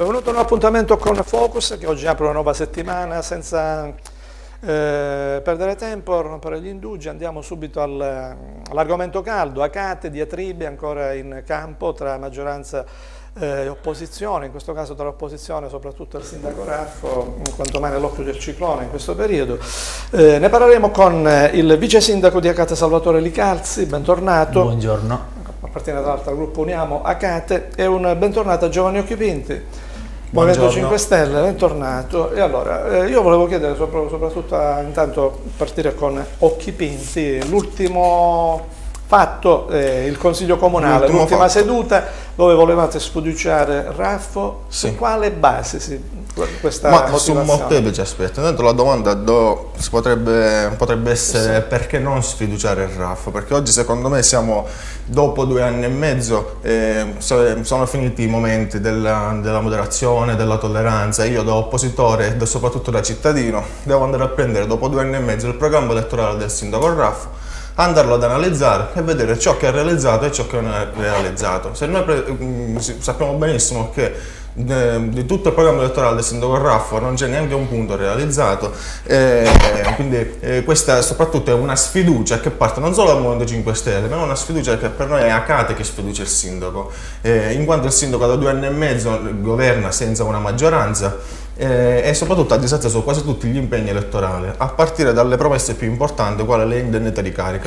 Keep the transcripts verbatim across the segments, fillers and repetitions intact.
Benvenuto in un appuntamento con Focus, che oggi apre una nuova settimana. Senza eh, perdere tempo, rompere gli indugi, andiamo subito al, all'argomento caldo. Acate, diatribe ancora in campo tra maggioranza e opposizione, in questo caso tra l'opposizione soprattutto il sindaco Raffo, quanto mai nell'occhio del ciclone in questo periodo. Eh, ne parleremo con il vice sindaco di Acate, Salvatore Licalzi. Bentornato. Buongiorno. Appartiene tra l'altro al gruppo Uniamo Acate, e un bentornato a Giovanni Occhipinti, Movimento cinque Stelle. Bentornato. E allora, eh, io volevo chiedere sopra, soprattutto a, intanto partire con Occhipinti, l'ultimo fatto, eh, il Consiglio Comunale, l'ultima seduta dove volevate sfiduciare Raffo. Sì. Su quale base si, questa Ma motivazione? su molteplici aspetti. Intanto la domanda do, si potrebbe, potrebbe essere sì. Perché non sfiduciare Raffo? Perché oggi secondo me siamo, dopo due anni e mezzo, eh, sono finiti i momenti della, della moderazione, della tolleranza. Io da oppositore e soprattutto da cittadino devo andare a prendere dopo due anni e mezzo il programma elettorale del sindaco Raffo, andarlo ad analizzare e vedere ciò che ha realizzato e ciò che non ha realizzato. Se noi sappiamo benissimo che eh, di tutto il programma elettorale del sindaco Raffo non c'è neanche un punto realizzato, eh, quindi eh, questa soprattutto è una sfiducia che parte non solo dal Movimento cinque Stelle, ma è una sfiducia che per noi è Acate che sfiducia il sindaco, eh, in quanto il sindaco da due anni e mezzo governa senza una maggioranza, Eh, e soprattutto ha disatteso quasi tutti gli impegni elettorali, a partire dalle promesse più importanti, quale le indennità di carica.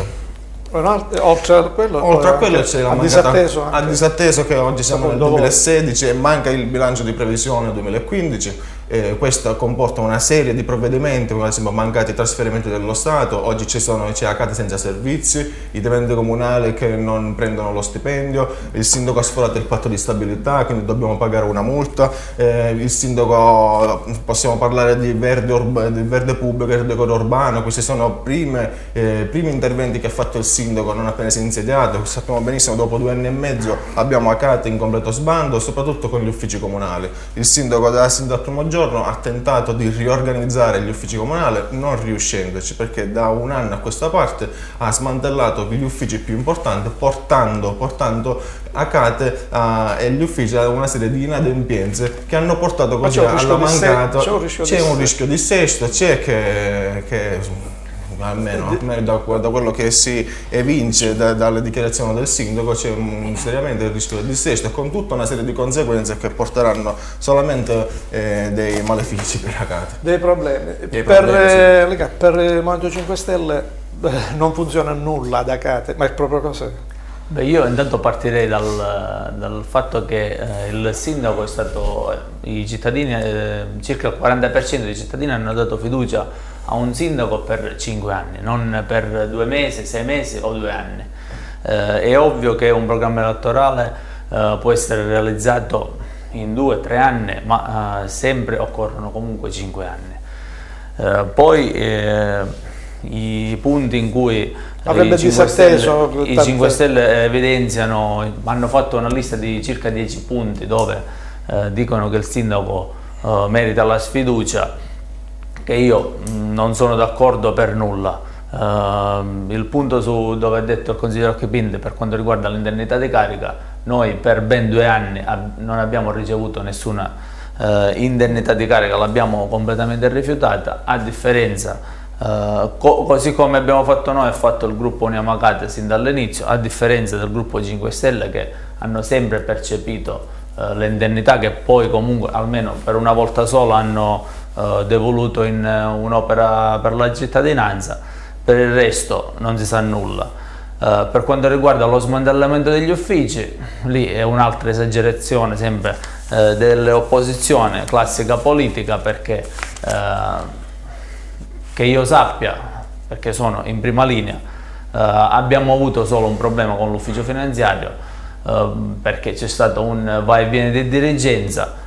Oltre a quello, Oltre a quello c'è la ha mancata, disatteso, ha disatteso che oggi siamo nel duemilasedici e manca il bilancio di previsione duemilaquindici. Eh, questo comporta una serie di provvedimenti, come ad esempio mancati trasferimenti dello Stato. Oggi ci sono c'è Acate senza servizi, i dipendenti comunali che non prendono lo stipendio, il sindaco ha sforato il patto di stabilità, quindi dobbiamo pagare una multa, eh, il sindaco, possiamo parlare di verde, urba, di verde pubblico e decoro urbano. Questi sono prime, eh, primi interventi che ha fatto il sindaco non appena si è insediato. Sappiamo benissimo, dopo due anni e mezzo abbiamo Acate in completo sbando, soprattutto con gli uffici comunali. Il sindaco da sin dal primo giorno ha tentato di riorganizzare gli uffici comunali, non riuscendoci, perché da un anno a questa parte ha smantellato gli uffici più importanti, portando, portando Acate uh, e gli uffici a una serie di inadempienze che hanno portato così alla mancata. C'è un rischio di sesto, c'è che, che almeno, almeno da, da quello che si evince da, dalle dichiarazioni del sindaco, c'è seriamente il rischio del dissesto, con tutta una serie di conseguenze che porteranno solamente eh, dei malefici per Acate. Dei problemi. Dei per, problemi eh, sì. Per il Movimento cinque Stelle eh, non funziona nulla ad Acate, ma è proprio così. Beh, io intanto partirei dal, dal fatto che eh, il sindaco è stato, i cittadini, eh, circa il quaranta per cento dei cittadini hanno dato fiducia a un sindaco per cinque anni, non per due mesi, sei mesi o due anni. Eh, è ovvio che un programma elettorale eh, può essere realizzato in due, tre anni, ma eh, sempre occorrono comunque cinque anni. Eh, poi eh, i punti in cui avrebbe disatteso i cinque Stelle evidenziano, hanno fatto una lista di circa dieci punti dove eh, dicono che il sindaco eh, merita la sfiducia, che io non sono d'accordo per nulla. Uh, il punto su dove ha detto il consigliere Occhipinti per quanto riguarda l'indennità di carica, noi per ben due anni ab non abbiamo ricevuto nessuna uh, indennità di carica, l'abbiamo completamente rifiutata, a differenza, uh, co così come abbiamo fatto noi, ha fatto il gruppo Uniamo Acate sin dall'inizio, a differenza del gruppo cinque Stelle che hanno sempre percepito uh, l'indennità, che poi comunque almeno per una volta sola hanno Uh, devoluto in uh, un'opera per la cittadinanza. Per il resto non si sa nulla. Uh, per quanto riguarda lo smantellamento degli uffici, lì è un'altra esagerazione sempre uh, delle opposizioni, classica politica, perché uh, che io sappia, perché sono in prima linea, uh, abbiamo avuto solo un problema con l'ufficio finanziario, uh, perché c'è stato un va e viene di dirigenza.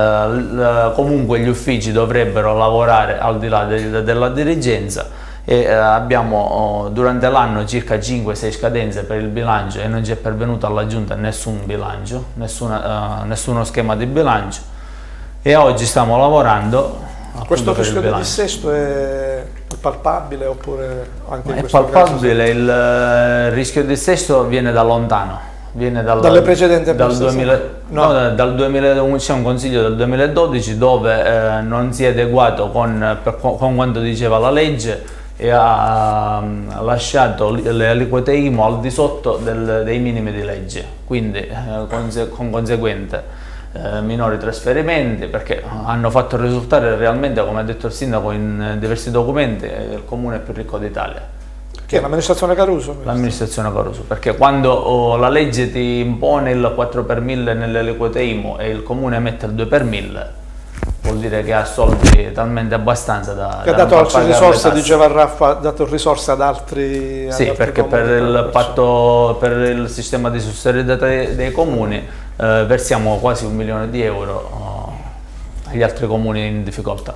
Uh, comunque gli uffici dovrebbero lavorare al di là de della dirigenza, e uh, abbiamo uh, durante l'anno circa cinque sei scadenze per il bilancio e non ci è pervenuto alla giunta nessun bilancio, nessuna, uh, nessuno schema di bilancio, e oggi stiamo lavorando. Questo rischio di dissesto è palpabile oppure anche in è questo palpabile? Caso? Il uh, rischio di dissesto viene da lontano. viene dal, dalle precedenti dal, duemila, no. No, dal duemiladodici, c'è un consiglio del duemiladodici dove eh, non si è adeguato con, per, con quanto diceva la legge e ha um, lasciato le aliquote I M U al di sotto del, dei minimi di legge, quindi eh, conse con conseguente eh, minori trasferimenti, perché hanno fatto risultare realmente, come ha detto il sindaco in diversi documenti, eh, il comune più ricco d'Italia. Che è l'amministrazione Caruso? L'amministrazione Caruso, perché quando oh, la legge ti impone il quattro per mille nelle aliquote I M U e il comune mette il due per mille, vuol dire che ha soldi talmente abbastanza da, che da ha dato altre risorse, diceva Raffa, ha dato risorse ad altri. Sì, ad altri perché per il, patto, per il sistema di sussidiarietà dei, dei comuni eh, versiamo quasi un milione di euro oh, agli altri comuni in difficoltà.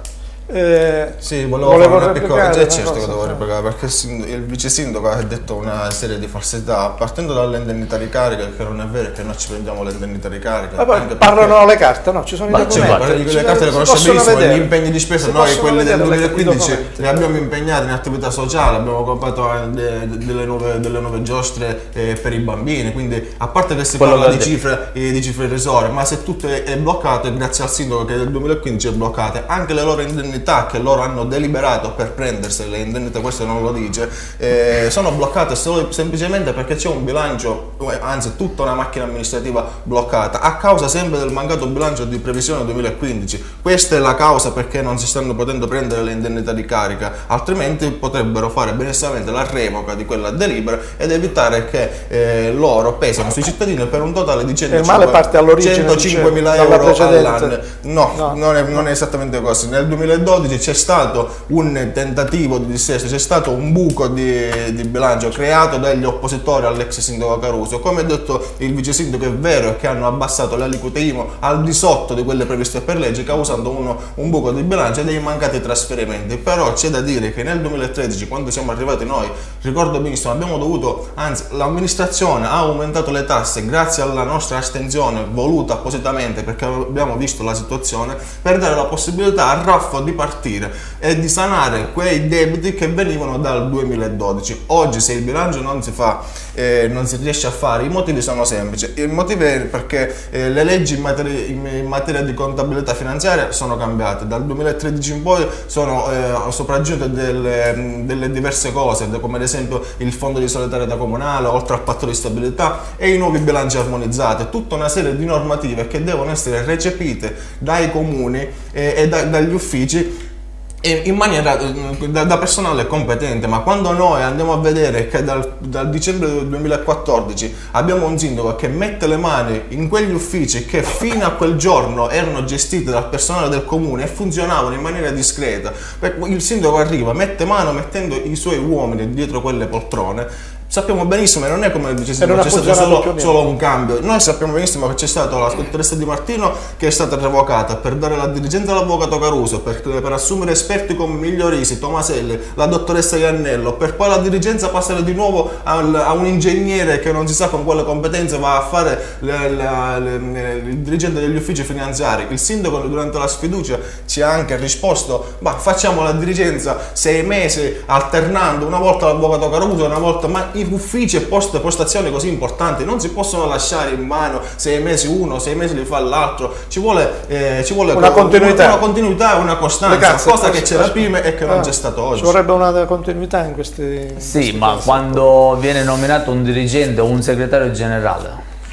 Eh, sì, volevo, volevo fare una piccola eh, certo che devo replicare, perché il vice sindaco ha detto una serie di falsità, partendo dall'indennità di carica, che non è vero che noi ci prendiamo l'indennità di carica. Ma poi parlano le carte, no? Ci sono i documenti. Le carte le conosce benissimo, gli impegni di spesa, noi quelli del duemilaquindici li abbiamo impegnati in attività sociale, abbiamo comprato delle nuove, delle nuove giostre eh, per i bambini, quindi a parte che si Quello parla di cifre, eh, di cifre irrisorie, ma se tutto è, è bloccato è grazie al sindaco che nel duemilaquindici è bloccate anche le loro indennità che loro hanno deliberato per prendersi le indennità, questo non lo dice, eh, sono bloccate solo, semplicemente perché c'è un bilancio, anzi tutta una macchina amministrativa bloccata a causa sempre del mancato bilancio di previsione duemilaquindici. Questa è la causa perché non si stanno potendo prendere le indennità di carica, altrimenti potrebbero fare benissimamente la revoca di quella delibera ed evitare che eh, loro pesano sui cittadini per un totale di centocinquemila euro all'anno. No, no. Non, è, non è esattamente così. Nel duemiladodici c'è stato un tentativo di dissesto, c'è stato un buco di, di bilancio creato dagli oppositori all'ex sindaco Caruso. Come ha detto il vice sindaco, è vero che hanno abbassato le aliquote I M U al di sotto di quelle previste per legge, causando uno, un buco di bilancio e dei mancati trasferimenti. Però c'è da dire che nel duemilatredici, quando siamo arrivati noi, ricordo benissimo, abbiamo dovuto, anzi l'amministrazione ha aumentato le tasse grazie alla nostra astensione voluta appositamente, perché abbiamo visto la situazione, per dare la possibilità a Raffa di partire e di sanare quei debiti che venivano dal duemiladodici. Oggi se il bilancio non si fa, eh, non si riesce a fare, i motivi sono semplici. Il motivo è perché eh, le leggi in materia, in materia di contabilità finanziaria sono cambiate. Dal duemilatredici in poi sono eh, sopraggiunte delle, delle diverse cose, come ad esempio il fondo di solidarietà comunale, oltre al patto di stabilità e i nuovi bilanci armonizzati. Tutta una serie di normative che devono essere recepite dai comuni eh, e da, dagli uffici in maniera da, da personale competente. Ma quando noi andiamo a vedere che dal, dal dicembre del duemilaquattordici abbiamo un sindaco che mette le mani in quegli uffici che fino a quel giorno erano gestiti dal personale del comune e funzionavano in maniera discreta, il sindaco arriva, mette mano mettendo i suoi uomini dietro quelle poltrone. Sappiamo benissimo, e non è come dice c'è stato solo, solo un cambio. Noi sappiamo benissimo che c'è stata la dottoressa Di Martino che è stata revocata per dare la dirigenza all'avvocato Caruso, per, per assumere esperti come Migliorisi, Tomaselli, la dottoressa Iannello, per poi la dirigenza passare di nuovo al, a un ingegnere che non si sa con quale competenze va a fare le, le, le, il dirigente degli uffici finanziari. Il sindaco durante la sfiducia ci ha anche risposto: ma facciamo la dirigenza sei mesi alternando, una volta l'avvocato Caruso, una volta... ma uffici e post postazioni così importanti non si possono lasciare in mano sei mesi uno, sei mesi li fa l'altro. Ci vuole, eh, ci vuole una continuità, una continuità e una costanza, cazzo, cosa che c'era prima e che non c'è stato oggi. Ci vorrebbe una continuità in questi. Sì, in questi ma casi. Quando viene nominato un dirigente o un segretario generale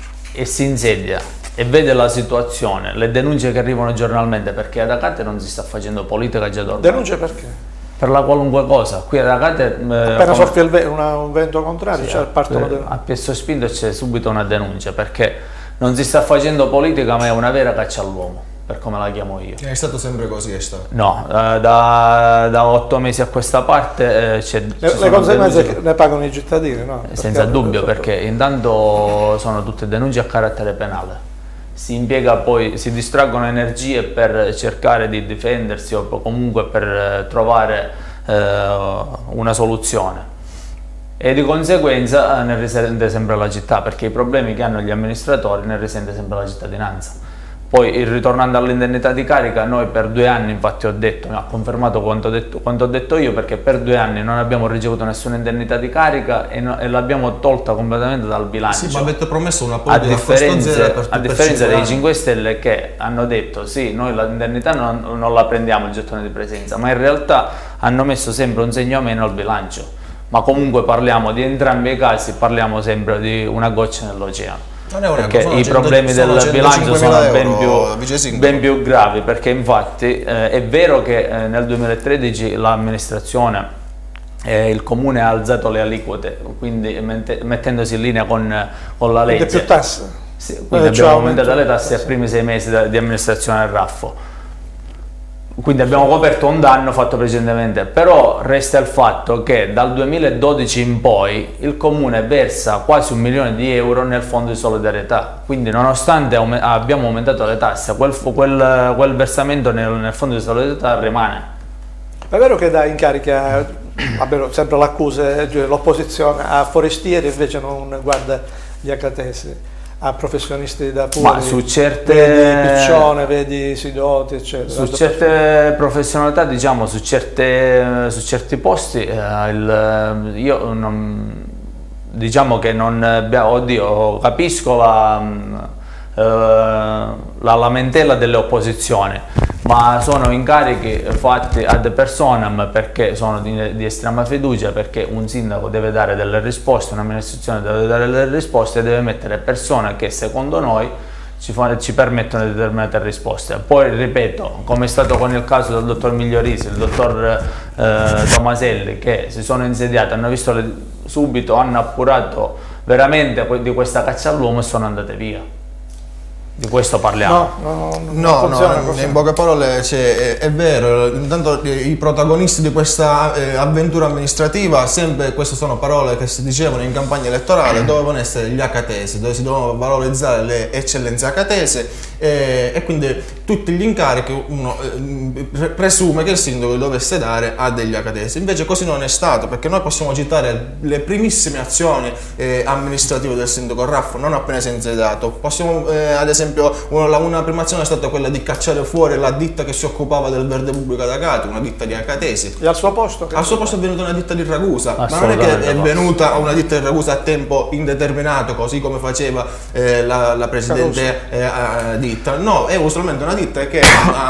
e si insedia e vede la situazione, le denunce che arrivano giornalmente, perché ad Acate non si sta facendo politica già d'ormai. Denunce perché? Per la qualunque cosa. Qui ad Acate eh, appena soffia il ve una, un vento contrario, sì, cioè partono a, a Pietro Spinto c'è subito una denuncia, perché non si sta facendo politica ma è una vera caccia all'uomo, per come la chiamo io. È stato sempre così, è stato? No, eh, da, da otto mesi a questa parte eh, c'è le, le conseguenze che ne pagano i cittadini, no? Senza perché, dubbio, perché intanto sono tutte denunce a carattere penale. Si impiega poi, si distraggono energie per cercare di difendersi o comunque per trovare eh, una soluzione, e di conseguenza ne risente sempre la città, perché i problemi che hanno gli amministratori ne risente sempre la cittadinanza. Poi ritornando all'indennità di carica, noi per due anni, infatti ho detto, mi ha confermato quanto ho detto, quanto ho detto io, perché per due anni non abbiamo ricevuto nessuna indennità di carica e, no, e l'abbiamo tolta completamente dal bilancio. Sì, ma avete promesso una a differenza, per, a differenza dei cinque Stelle, che hanno detto sì, noi l'indennità non, non la prendiamo il gettone di presenza, ma in realtà hanno messo sempre un segno a meno al bilancio. Ma comunque parliamo di entrambi i casi, parliamo sempre di una goccia nell'oceano. Non è una perché cosa, i cento, problemi del bilancio sono ben più, ben più gravi, perché infatti eh, è vero che eh, nel duemilatredici l'amministrazione e eh, il comune ha alzato le aliquote, quindi mette, mettendosi in linea con, con la legge. Quindi più tasse. Sì, quindi eh, abbiamo aumentato le tasse ai primi sei mesi di amministrazione del Raffo. Quindi abbiamo coperto un danno fatto precedentemente, però resta il fatto che dal duemiladodici in poi il comune versa quasi un milione di euro nel fondo di solidarietà, quindi nonostante abbiamo aumentato le tasse, quel, quel, quel versamento nel, nel fondo di solidarietà rimane. È vero che dà in carica, vabbè, sempre l'accusa, l'opposizione a forestieri, invece non guarda gli acatesi, a professionisti da puri, ma su certe, vedi Piccione, vedi Sidoti, eccetera. Su certe professionalità, diciamo, su, certe, su certi posti, eh, il, io non, diciamo che non, oddio, capisco la, eh, la lamentela delle opposizioni, ma sono incarichi fatti ad personam perché sono di, di estrema fiducia, perché un sindaco deve dare delle risposte, un'amministrazione deve dare delle risposte e deve mettere persone che secondo noi ci, fa, ci permettono determinate risposte. Poi ripeto, come è stato con il caso del dottor Migliorisi, il dottor eh, Tomaselli, che si sono insediati, hanno visto le, subito, hanno appurato veramente di questa caccia all'uomo e sono andate via. Di questo parliamo. No, no, no, no in poche parole, cioè, è, è vero, intanto i protagonisti di questa eh, avventura amministrativa, sempre queste sono parole che si dicevano in campagna elettorale, dovevano essere gli acatesi, dove si dovevano valorizzare le eccellenze acatese eh, e quindi tutti gli incarichi uno eh, presume che il sindaco li dovesse dare a degli acatesi. Invece così non è stato, perché noi possiamo citare le primissime azioni eh, amministrative del sindaco Raffo, non appena si è insediato. Possiamo eh, ad esempio Una, una prima azione è stata quella di cacciare fuori la ditta che si occupava del verde pubblico ad Acate, una ditta di acatesi. E al suo posto? Al suo posto è venuta una ditta di Ragusa, ma non è che è venuta una ditta di Ragusa a tempo indeterminato, così come faceva eh, la, la precedente eh, ditta. No, è usualmente una ditta che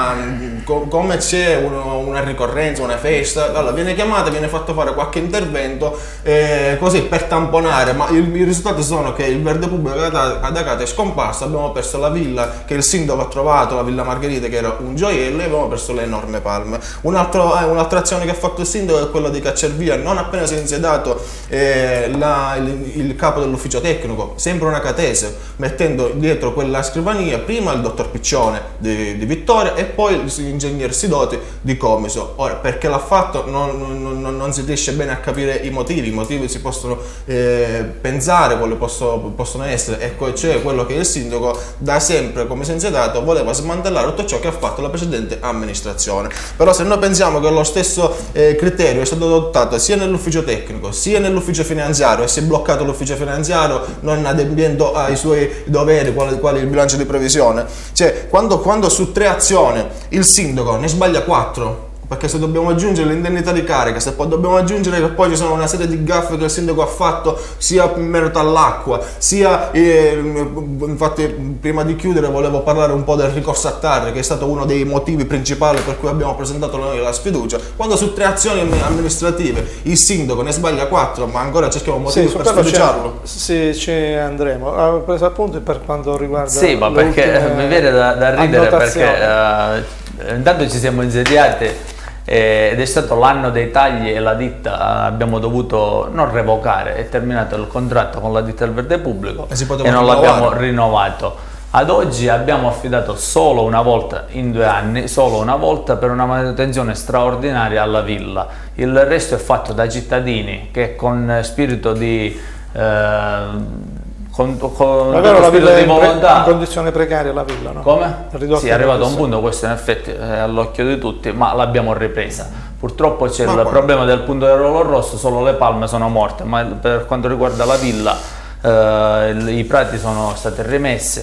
eh, co come c'è una ricorrenza, una festa, allora viene chiamata, viene fatto fare qualche intervento eh, così per tamponare, ma il, i risultati sono che il verde pubblico ad Acate è scomparso, abbiamo perso la villa che il sindaco ha trovato, la Villa Margherita, che era un gioiello, e abbiamo perso le enorme palme. Un'altra eh, un azione che ha fatto il sindaco è quella di cacciar via, non appena si è insediato eh, la, il, il capo dell'ufficio tecnico, sempre una acatese, mettendo dietro quella scrivania prima il dottor Piccione di, di Vittoria e poi l'ingegner Sidoti di Comiso. Ora, perché l'ha fatto non, non, non si riesce bene a capire i motivi, i motivi si possono eh, pensare, quali posso, possono essere, ecco, cioè quello che il sindaco da sempre, come si è insediato, voleva smantellare tutto ciò che ha fatto la precedente amministrazione. Però se noi pensiamo che lo stesso eh, criterio è stato adottato sia nell'ufficio tecnico sia nell'ufficio finanziario e si è bloccato l'ufficio finanziario non adempiendo ai suoi doveri quali, quali il bilancio di previsione, cioè quando, quando su tre azioni il sindaco ne sbaglia quattro, perché se dobbiamo aggiungere l'indennità di carica, se poi dobbiamo aggiungere che poi ci sono una serie di gaffe che il sindaco ha fatto sia in merito all'acqua, sia eh, infatti prima di chiudere volevo parlare un po' del ricorso a T A R, che è stato uno dei motivi principali per cui abbiamo presentato noi la sfiducia. Quando su tre azioni amministrative il sindaco ne sbaglia quattro, ma ancora cerchiamo motivi sì, per sfiduciarlo. Sì, ci andremo. Ho preso appunti per quanto riguarda sì, ma perché mi viene da, da ridere perché uh, intanto ci siamo insediati ed è stato l'anno dei tagli e la ditta abbiamo dovuto non revocare, è terminato il contratto con la ditta del verde pubblico e, e non l'abbiamo rinnovato. Ad oggi abbiamo affidato solo una volta in due anni, solo una volta per una manutenzione straordinaria alla villa. Il resto è fatto da cittadini che con spirito di eh, con, con è vero, la villa di volontà, in condizione precaria la villa, no? Come? Sì, è arrivato a un punto, questo in effetti è all'occhio di tutti, ma l'abbiamo ripresa. Purtroppo c'è il quando? problema del punto del rollo rosso, solo le palme sono morte, ma per quanto riguarda la villa eh, i prati sono stati rimessi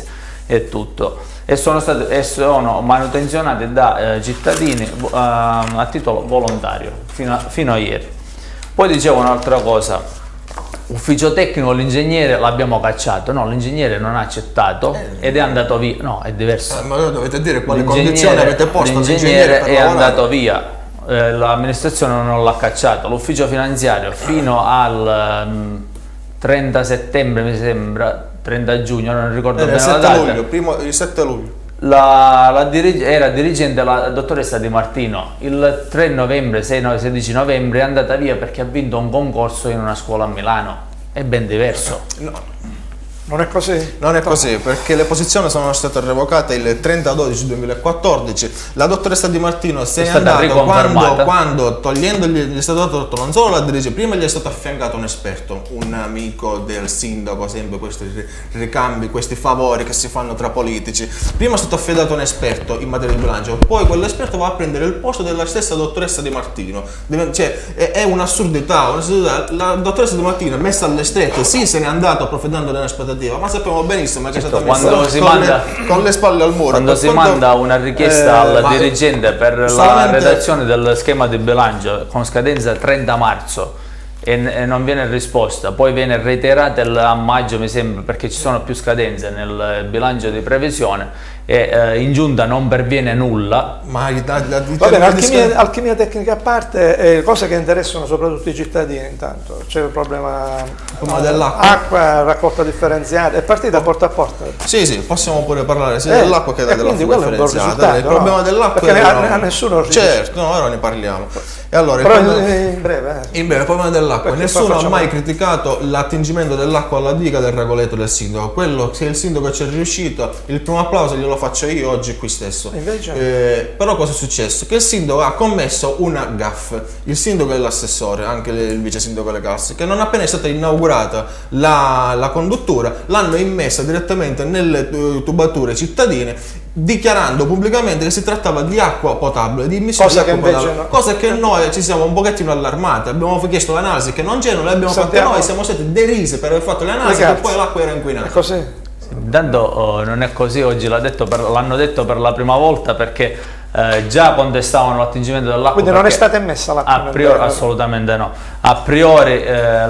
e tutto, e sono, state, e sono manutenzionate da eh, cittadini eh, a titolo volontario fino a, fino a ieri. Poi dicevo un'altra cosa, ufficio tecnico, l'ingegnere l'abbiamo cacciato, no, l'ingegnere non ha accettato eh, ed è andato via, no, è diverso. Eh, ma dovete dire quali condizioni avete posto l'ingegnere è andato via. Eh, l'amministrazione non l'ha cacciato, l'ufficio finanziario fino al um, trenta settembre mi sembra, trenta giugno, non ricordo eh, bene la data. Luglio, primo, il sette luglio. La, la dirige, era dirigente la dottoressa Di Martino, il tre novembre, sei, sedici novembre è andata via perché ha vinto un concorso in una scuola a Milano, è ben diverso. No. Non è così? Non è così, perché le posizioni sono state revocate il trenta dicembre duemilaquattordici. La dottoressa Di Martino se n'è andata quando, quando togliendogli gli è stato tolto non solo la dirige, prima gli è stato affiancato un esperto, un amico del sindaco, sempre questi ricambi, questi favori che si fanno tra politici. Prima è stato affidato un esperto in materia di bilancio, poi quell'esperto va a prendere il posto della stessa dottoressa Di Martino. Cioè, è, è un'assurdità, un'assurdità. La dottoressa Di Martino è messa alle strette, sì, se n'è andato approfittando delle aspettative, ma sappiamo benissimo che certo, è stata messa si con, manda, le, con le spalle al muro. Quando si quanto, manda una richiesta eh, al dirigente per la redazione del schema di bilancio con scadenza trenta marzo e, e non viene risposta, poi viene reiterata a maggio mi sembra, perché ci sono più scadenze nel bilancio di previsione, e eh, in giunta non perviene nulla. Ma la, la, Va bene, alchimia, alchimia tecnica a parte, eh, cose che interessano soprattutto i cittadini. Intanto c'è il problema no, dell'acqua, acqua, raccolta differenziata, è partita porta a porta. Sì, sì, possiamo pure parlare sia eh, della che della differenziata. Il no? problema dell'acqua perché a, a nessuno riesce. Certo, no, ora ne parliamo. E allora, però problema, in breve, eh. in breve, il problema dell'acqua, nessuno ha mai criticato l'attingimento dell'acqua alla diga del regoletto del sindaco. Quello, se il sindaco ci è riuscito, il primo applauso glielo faccio io oggi qui stesso. Eh, però cosa è successo? Che il sindaco ha commesso una gaffe, il sindaco e l'assessore, anche il vice sindaco Le Casse, che non appena è stata inaugurata la, la conduttura l'hanno immessa direttamente nelle tubature cittadine, dichiarando pubblicamente che si trattava di acqua potabile, di immissione di acqua potabile, no. Cosa che noi ci siamo un pochettino allarmati, abbiamo chiesto l'analisi che non c'erano, le abbiamo fatte noi, siamo stati derisi per aver fatto le analisi e poi l'acqua era inquinata. È così. Intanto oh, non è così, oggi l'hanno detto, detto per la prima volta perché eh, già contestavano l'attingimento dell'acqua. Quindi non è stata emessa l'acqua? A priori, assolutamente no. A priori eh,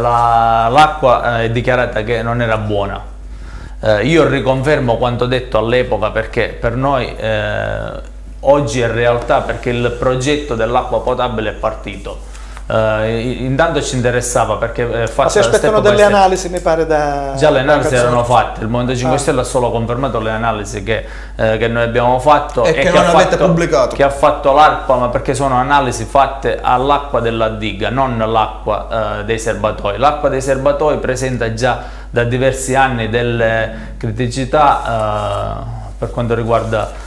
l'acqua eh, è dichiarata che non era buona. Eh, io riconfermo quanto detto all'epoca perché per noi eh, oggi è realtà, perché il progetto dell'acqua potabile è partito. Uh, intanto ci interessava perché eh, ma si aspettano delle analisi, mi pare, da già le analisi erano fatte, il Movimento cinque Stelle ah. ha solo confermato le analisi che, eh, che noi abbiamo fatto e, e che, che, non ha avete fatto, pubblicato. Che ha fatto l'ARPA, ma perché sono analisi fatte all'acqua della diga, non l'acqua eh, dei serbatoi. L'acqua dei serbatoi presenta già da diversi anni delle criticità eh, per quanto riguarda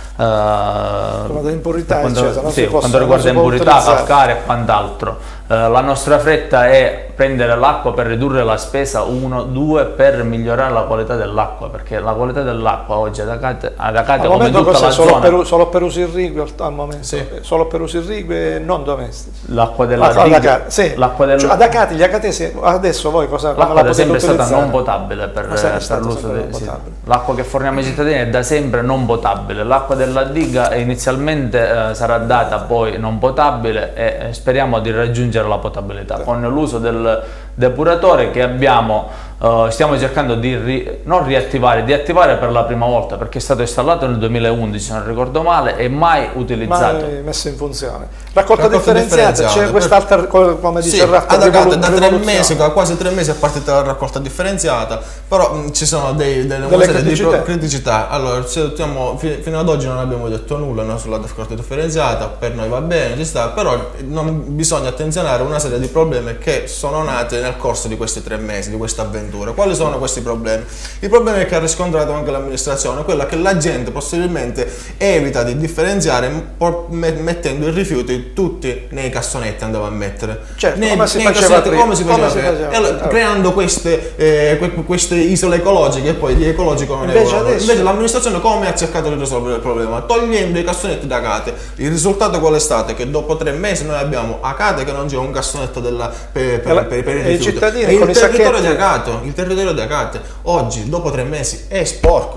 Uh, impurità, quando, eccetera, sì, quando riguarda impurità, calcare e quant'altro. Uh, la nostra fretta è prendere l'acqua per ridurre la spesa, uno, due, per migliorare la qualità dell'acqua, perché la qualità dell'acqua oggi ad Acate, ad Acate al come tutta la solo zona per, solo per usi irrigui al momento, sì. Solo per usi irrigui e non domestici. L'acqua della diga, sì. del... cioè, ad Acate, gli acatesi adesso voi cosa l'acqua la da sempre è utilizzare? Stata non potabile per, per l'uso di sì. L'acqua che forniamo ai cittadini è da sempre non potabile. L'acqua della diga inizialmente eh, sarà data poi non potabile e eh, speriamo di raggiungere la potabilità sì. Con l'uso del depuratore che abbiamo, uh, stiamo cercando di ri, non riattivare, di attivare per la prima volta, perché è stato installato nel duemilaundici, se non ricordo male, e mai utilizzato. Mai messo in funzione. Raccolta, Raccolta differenziata, c'è quest'altra, come dice sì, il Ratto, ad Acate da tre mesi, da quasi tre mesi è partita la raccolta differenziata, però mh, ci sono dei, delle, delle criticità. Di criticità. Allora, siamo, fino ad oggi non abbiamo detto nulla no, sulla raccolta differenziata, per noi va bene, ci sta, però non bisogna attenzionare una serie di problemi che sono nati nel corso di questi tre mesi, di questa avventura. Quali sono questi problemi? Il problema è che ha riscontrato anche l'amministrazione, quella che la gente possibilmente evita di differenziare mettendo i rifiuti tutti nei cassonetti, andava a mettere. Certo, nei, come, si nei cassonetti, come si faceva, come si faceva allora, creando queste, eh, queste isole ecologiche e poi di ecologico non invece è adesso... Invece l'amministrazione come ha cercato di risolvere il problema? Togliendo i cassonetti da Acate. Il risultato qual è stato? Che dopo tre mesi noi abbiamo Acate che non c'è un cassonetto della, per, per, per, per i rifiuti. Cittadini e con il i territorio sacchetti. di Acate, il territorio di Acate oggi dopo tre mesi è sporco.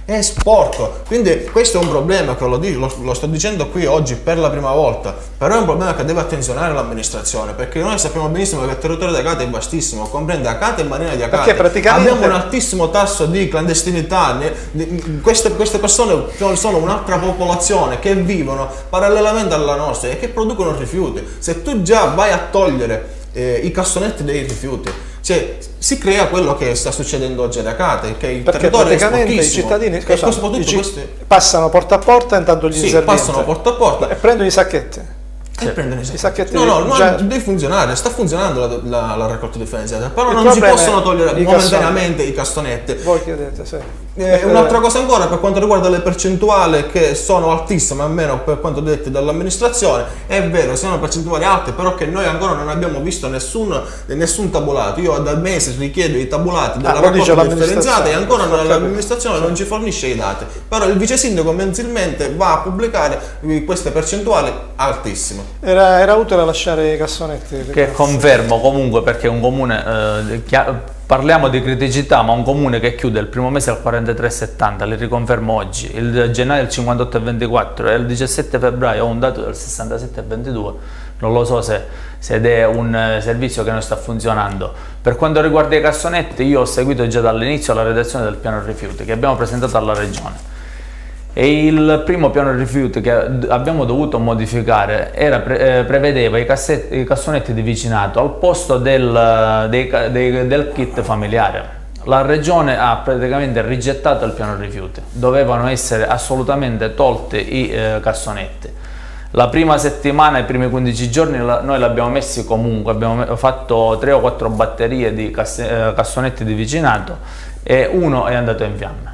è sporco. Quindi questo è un problema che lo, lo, lo sto dicendo qui oggi per la prima volta, però è un problema che deve attenzionare l'amministrazione, perché noi sappiamo benissimo che il territorio di Acate è vastissimo, comprende Acate e Marina di Acate. Praticamente abbiamo un altissimo tasso di clandestinità, queste, queste persone sono un'altra popolazione che vivono parallelamente alla nostra e che producono rifiuti. Se tu già vai a togliere eh, i cassonetti dei rifiuti, cioè, si crea quello che sta succedendo oggi ad Acate, che il perché territorio praticamente è i cittadini e soprattutto i questi... passano porta a porta, intanto gli sì, inservienti passano porta a porta e prendono i sacchetti. E prendono i sacchetti. I sacchetti no, no, no, già... deve funzionare, sta funzionando la, la, la raccolta differenziata, però il non si possono togliere momentaneamente i cassonetti. Voi chiedete, sì. Eh, Un'altra cosa ancora per quanto riguarda le percentuali, che sono altissime, almeno per quanto detto dall'amministrazione, è vero, sono percentuali alte, però che noi ancora non abbiamo visto nessun, nessun tabulato. Io da mesi richiedo i tabulati della ah, raccolta differenziata e ancora l'amministrazione non ci fornisce i dati, però il vice sindaco mensilmente va a pubblicare queste percentuali altissime. Era, era utile lasciare i cassonetti. Che confermo comunque, perché un comune, eh, chia- parliamo di criticità, ma un comune che chiude il primo mese al quarantatré virgola settanta, li riconfermo oggi, il gennaio il cinquantotto virgola ventiquattro e il diciassette febbraio ho un dato del sessantasette virgola ventidue, non lo so se, se ed è un servizio che non sta funzionando. Per quanto riguarda i cassonetti, io ho seguito già dall'inizio la redazione del piano rifiuti che abbiamo presentato alla Regione. E il primo piano rifiuti che abbiamo dovuto modificare era, pre, eh, prevedeva i, cassetti, i cassonetti di vicinato al posto del, dei, dei, del kit familiare. La Regione ha praticamente rigettato il piano rifiuti, dovevano essere assolutamente tolti i eh, cassonetti. La prima settimana, i primi quindici giorni, la, noi l'abbiamo messi comunque, abbiamo fatto tre o quattro batterie di casse, eh, cassonetti di vicinato e uno è andato in fiamme.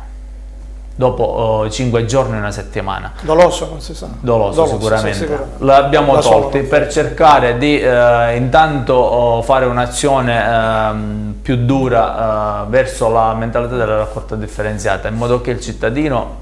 Dopo cinque giorni, una settimana. Doloso, non si sa. Doloso, Doloso sicuramente. Sì, sicuramente. L'abbiamo tolti per cercare di eh, intanto oh, fare un'azione eh, più dura eh, verso la mentalità della raccolta differenziata, in modo che il cittadino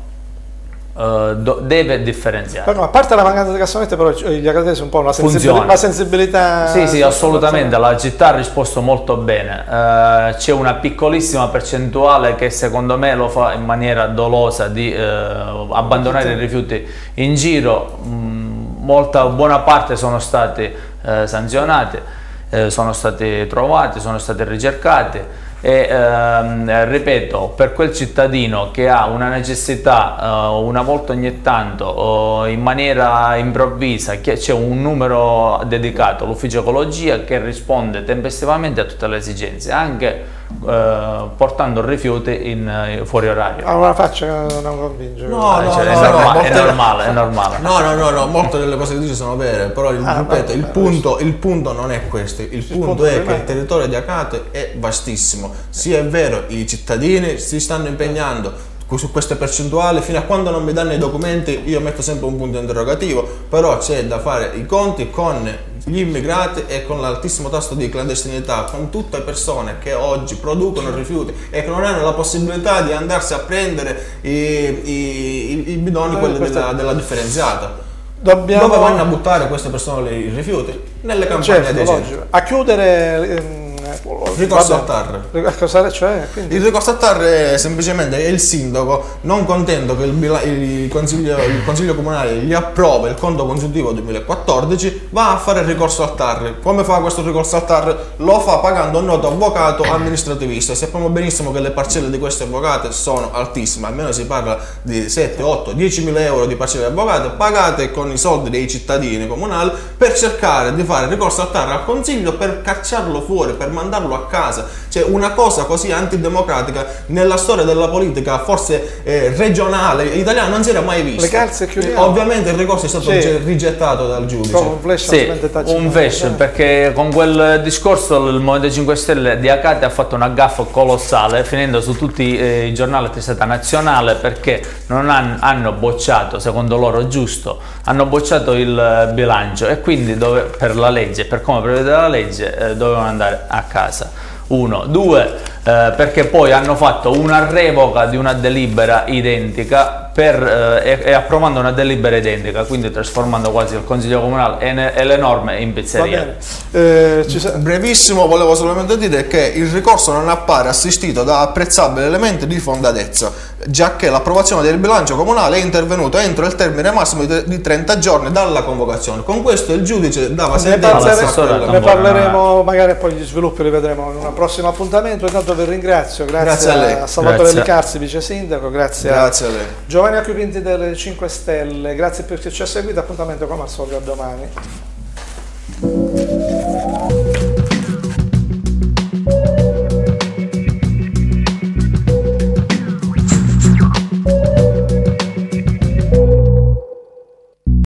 Uh, do, deve differenziare. Però, a parte la mancanza di cassonetti, però gli acatesi un po' una, sensibil una sensibilità. Sì, sì, assolutamente. La città ha risposto molto bene. Uh, C'è una piccolissima percentuale che secondo me lo fa in maniera dolosa di uh, abbandonare i rifiuti in giro. Mm, molta buona parte sono stati uh, sanzionati, uh, sono stati trovati, sono stati ricercati. E ehm, ripeto, per quel cittadino che ha una necessità eh, una volta ogni tanto o in maniera improvvisa, c'è un numero dedicato, l'ufficio ecologia, che risponde tempestivamente a tutte le esigenze, anche eh, portando rifiuti in uh, fuori orario. Ha una faccia che non convince. No, no, cioè, no, è, no, norma no, è normale, è normale. No, no, no, no, molte delle cose che dice sono vere, però il, ah, ripeto, beh, il, beh, punto, il punto non è questo, il, il punto, punto è che il territorio di Acate è vastissimo. Sì, è vero, i cittadini si stanno impegnando su queste percentuali, fino a quando non mi danno i documenti io metto sempre un punto interrogativo, però c'è da fare i conti con gli immigrati e con l'altissimo tasso di clandestinità, con tutte le persone che oggi producono rifiuti e che non hanno la possibilità di andarsi a prendere i, i, i bidoni, quelli della, della differenziata. Dobbiamo... Dove vanno a buttare queste persone i rifiuti? Nelle campagne certo, dei centri. A chiudere... Ehm... ricorso al T A R. Cioè, quindi... Il ricorso al T A R è semplicemente il sindaco, non contento che il, il, consiglio, il consiglio comunale gli approva il conto consuntivo duemilaquattordici, va a fare il ricorso al T A R. Come fa questo ricorso al T A R? Lo fa pagando un noto avvocato amministrativista. Sappiamo benissimo che le parcelle di questi avvocati sono altissime, almeno si parla di sette, otto, diecimila euro di parcelle di avvocati pagate con i soldi dei cittadini comunali per cercare di fare ricorso al T A R al consiglio per cacciarlo fuori, per mandarlo a casa. Cioè, una cosa così antidemocratica nella storia della politica, forse eh, regionale italiana, non si era mai vista. Le calze chiudiamo. Ovviamente il ricorso è stato sì. rigettato dal giudice. Un flash, sì, un flash, perché con quel discorso il Movimento cinque Stelle di Acate ha fatto una gaffa colossale, finendo su tutti eh, i giornali a testata nazionale, perché non hanno, hanno bocciato, secondo loro giusto, hanno bocciato il bilancio e quindi dove, per la legge, per come prevede la legge, eh, dovevano andare a casa. Uno, due, eh, perché poi hanno fatto una revoca di una delibera identica per, eh, e, e approvando una delibera identica, quindi trasformando quasi il Consiglio Comunale e, e le norme in pizzeria. Eh, Brevissimo, volevo solamente dire che il ricorso non appare assistito da apprezzabili elementi di fondatezza, giacché l'approvazione del bilancio comunale è intervenuta entro il termine massimo di, di trenta giorni dalla convocazione. Con questo il giudice dava sentenza. Ne parleremo, magari poi gli sviluppi li vedremo in un prossimo appuntamento. Intanto vi ringrazio, grazie, grazie a, lei. a Salvatore Licarsi, vice sindaco, grazie, grazie a, a lei. Giovanni Acquipinti delle cinque Stelle, grazie per chi ci ha seguito, appuntamento come al solito a domani.